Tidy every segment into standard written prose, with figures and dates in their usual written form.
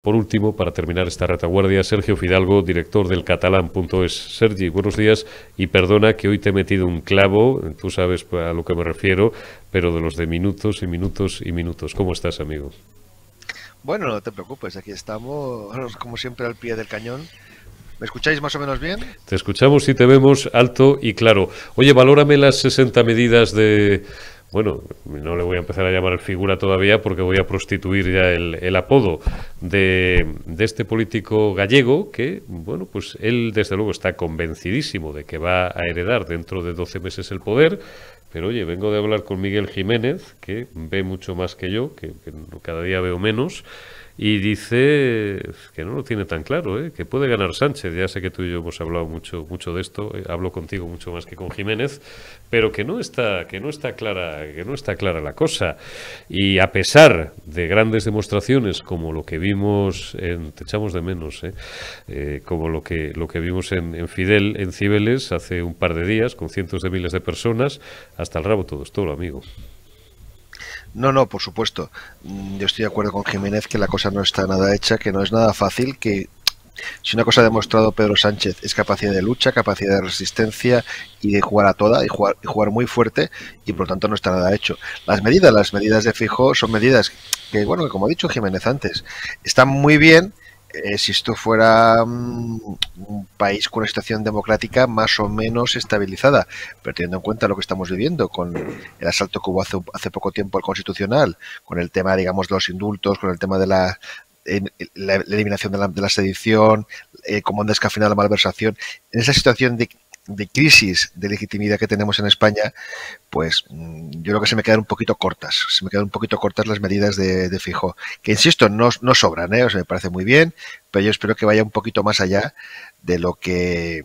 por último, para terminar esta retaguardia, Sergio Fidalgo, director del Catalán.es. Sergi, buenos días y perdona que hoy te he metido un clavo, tú sabes a lo que me refiero, pero de los de minutos y minutos y minutos. ¿Cómo estás, amigo? Bueno, no te preocupes, aquí estamos, como siempre, al pie del cañón. ¿Me escucháis más o menos bien? Te escuchamos y te vemos alto y claro. Oye, valórame las 60 medidas de... Bueno, no le voy a empezar a llamar figura todavía porque voy a prostituir ya el apodo de este político gallego que, bueno, pues él desde luego está convencidísimo de que va a heredar dentro de 12 meses el poder, pero oye, vengo de hablar con Miguel Jiménez, que ve mucho más que yo, que cada día veo menos, y dice que no lo tiene tan claro, ¿eh? Que puede ganar Sánchez. Ya sé que tú y yo hemos hablado mucho de esto, hablo contigo mucho más que con Jiménez, pero que no está clara la cosa. Y a pesar de grandes demostraciones como lo que vimos te echamos de menos, como lo que vimos en Fidel, en Cibeles, hace un par de días, con cientos de miles de personas, hasta el rabo todo es todo, amigo. No, no, por supuesto. Yo estoy de acuerdo con Jiménez que la cosa no está nada hecha, que no es nada fácil, que si una cosa ha demostrado Pedro Sánchez es capacidad de lucha, capacidad de resistencia y de jugar a toda y jugar muy fuerte y por lo tanto no está nada hecho. Las medidas de Feijóo son medidas que, bueno, que como ha dicho Jiménez antes, están muy bien. Si esto fuera un país con una situación democrática más o menos estabilizada, pero teniendo en cuenta lo que estamos viviendo con el asalto que hubo hace poco tiempo al Constitucional, con el tema, digamos, de los indultos, con el tema de la eliminación de la sedición, cómo han descafeinado la malversación, en esa situación de crisis de legitimidad que tenemos en España, pues yo creo que se me quedan un poquito cortas. Se me quedan un poquito cortas las medidas de Feijóo, que insisto, no sobran, o sea, me parece muy bien, pero yo espero que vaya un poquito más allá de lo que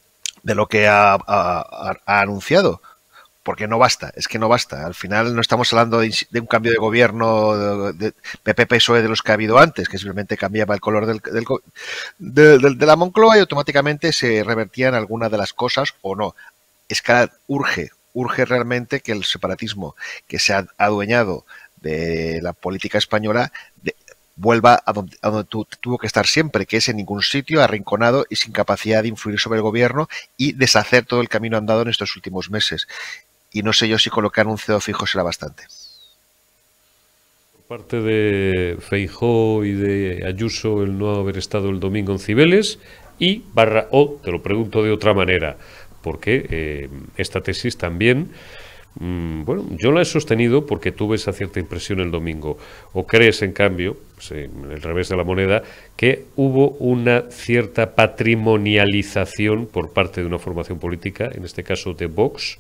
ha anunciado. Porque no basta, es que no basta. Al final no estamos hablando de un cambio de gobierno de PP-PSOE de los que ha habido antes, que simplemente cambiaba el color de la Moncloa y automáticamente se revertían algunas de las cosas o no. Es que urge realmente que el separatismo que se ha adueñado de la política española vuelva a donde tuvo que estar siempre, que es en ningún sitio, arrinconado y sin capacidad de influir sobre el gobierno y deshacer todo el camino andado en estos últimos meses. Y no sé yo si con lo que ha anunciado Feijóo será bastante. Por parte de Feijóo y de Ayuso el no haber estado el domingo en Cibeles y te lo pregunto de otra manera, porque esta tesis también, bueno, yo la he sostenido porque tuve esa cierta impresión el domingo. ¿O crees, en cambio, pues, en el revés de la moneda, que hubo una cierta patrimonialización por parte de una formación política, en este caso de Vox,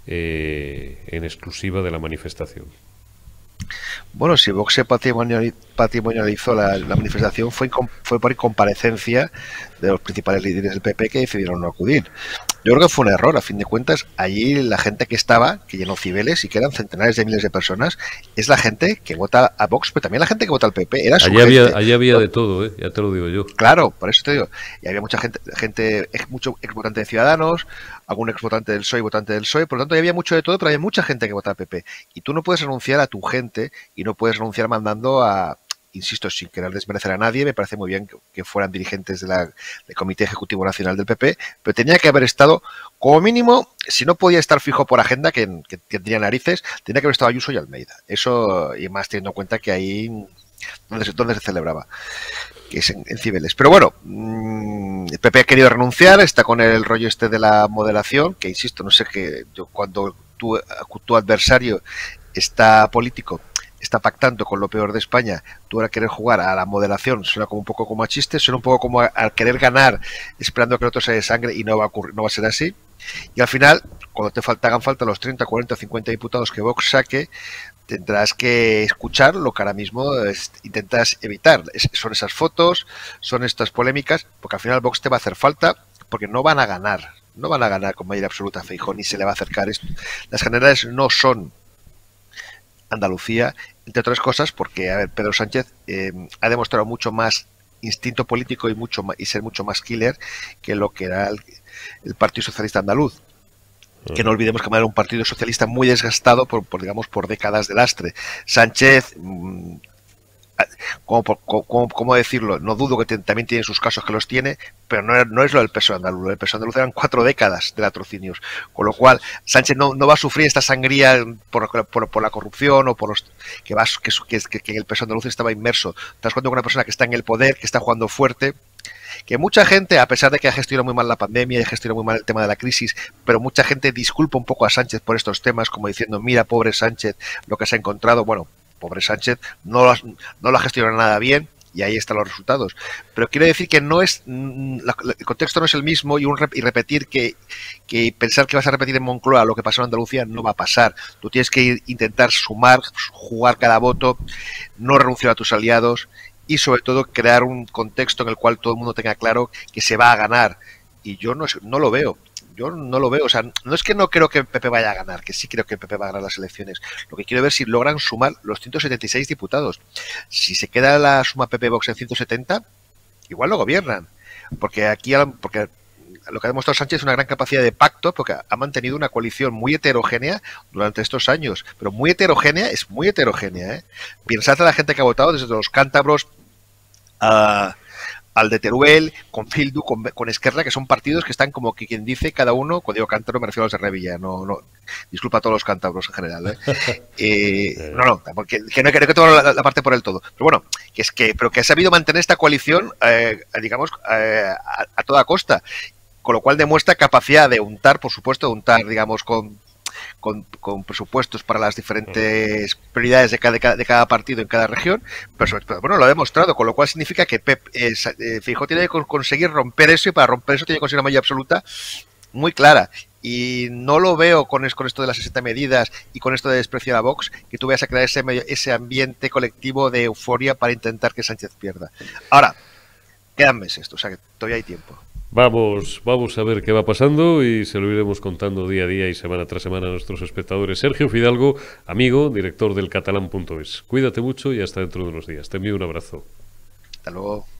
en exclusiva de la manifestación? Bueno, si Vox se patrimonializó la manifestación fue por incomparecencia de los principales líderes del PP que decidieron no acudir. Yo creo que fue un error, a fin de cuentas. Allí la gente que estaba, que llenó Cibeles y que eran centenares de miles de personas, es la gente que vota a Vox, pero también la gente que vota al PP. Era su gente. Allí había de todo, ya te lo digo yo. Claro, por eso te digo. Y había mucha gente, mucho exvotante de Ciudadanos, algún exvotante del PSOE y votante del PSOE. Por lo tanto, había mucho de todo, pero había mucha gente que vota al PP. Y tú no puedes renunciar a tu gente y no puedes renunciar mandando a... Insisto, sin querer desmerecer a nadie, me parece muy bien que fueran dirigentes del Comité Ejecutivo Nacional del PP, pero tenía que haber estado, como mínimo, si no podía estar fijo por agenda, que tendría narices, tenía que haber estado Ayuso y Almeida. Eso, y más teniendo en cuenta que ahí donde se celebraba, que es en Cibeles. Pero bueno, el PP ha querido renunciar, está con el rollo este de la moderación, que insisto, no sé qué, cuando tu adversario está político, está pactando con lo peor de España, tú ahora querer jugar a la moderación, suena como un poco como a chiste, suena un poco como al querer ganar esperando que el otro se dé sangre y no va a ocurrir, no va a ser así. Y al final, cuando hagan falta los 30, 40 o 50 diputados que Vox saque, tendrás que escuchar lo que ahora mismo intentas evitar. Son esas fotos, son estas polémicas, porque al final Vox te va a hacer falta, porque no van a ganar con mayoría absoluta a Feijóo, ni se le va a acercar esto. Las generales no son Andalucía, entre otras cosas, porque, a ver, Pedro Sánchez ha demostrado mucho más instinto político y ser mucho más killer que lo que era el Partido Socialista Andaluz. Que no olvidemos que era un partido socialista muy desgastado por décadas de lastre. Sánchez ¿cómo decirlo? No dudo que también tiene sus casos que los tiene, pero no es lo del PSOE andaluz. El PSOE andaluz eran 4 décadas de latrocinios, con lo cual Sánchez no va a sufrir esta sangría por la corrupción o por los que el PSOE andaluz estaba inmerso. Te das cuenta de una persona que está en el poder, que está jugando fuerte, que mucha gente, a pesar de que ha gestionado muy mal la pandemia y ha gestionado muy mal el tema de la crisis, pero mucha gente disculpa un poco a Sánchez por estos temas, como diciendo, mira, pobre Sánchez, lo que se ha encontrado. Bueno, pobre Sánchez, no lo ha gestionado nada bien, y ahí están los resultados. Pero quiero decir que no es el contexto no es el mismo, y repetir que pensar que vas a repetir en Moncloa lo que pasó en Andalucía no va a pasar. Tú tienes que intentar sumar, jugar cada voto, no renunciar a tus aliados y sobre todo crear un contexto en el cual todo el mundo tenga claro que se va a ganar. Y yo no lo veo. Yo no lo veo, o sea, no es que no creo que el PP vaya a ganar, que sí creo que el PP va a ganar las elecciones. Lo que quiero ver es si logran sumar los 176 diputados. Si se queda la suma PP-Vox en 170, igual lo gobiernan. Porque lo que ha demostrado Sánchez es una gran capacidad de pacto, porque ha mantenido una coalición muy heterogénea durante estos años. Pero muy heterogénea, es muy heterogénea, ¿eh? Pensad a la gente que ha votado, desde los cántabros al de Teruel, con Bildu, con Esquerra, que son partidos que están como que quien dice cada uno, cuando digo cántabro me refiero a los de Revilla, no, disculpa a todos los cántabros en general, porque no creo que toda la parte por el todo, pero bueno, pero que ha sabido mantener esta coalición, digamos, a toda costa, con lo cual demuestra capacidad de untar, por supuesto, digamos, con presupuestos para las diferentes prioridades de cada partido en cada región, pero bueno, lo ha demostrado, con lo cual significa que Feijóo tiene que conseguir romper eso, y para romper eso tiene que conseguir una mayoría absoluta muy clara. Y no lo veo con esto de las 60 medidas y con esto de despreciar a Vox, que tú vayas a crear ese ambiente colectivo de euforia para intentar que Sánchez pierda. Ahora, quedan meses, o sea que todavía hay tiempo. Vamos a ver qué va pasando y se lo iremos contando día a día y semana tras semana a nuestros espectadores. Sergio Fidalgo, amigo, director del catalán.es. Cuídate mucho y hasta dentro de unos días. Te envío un abrazo. Hasta luego.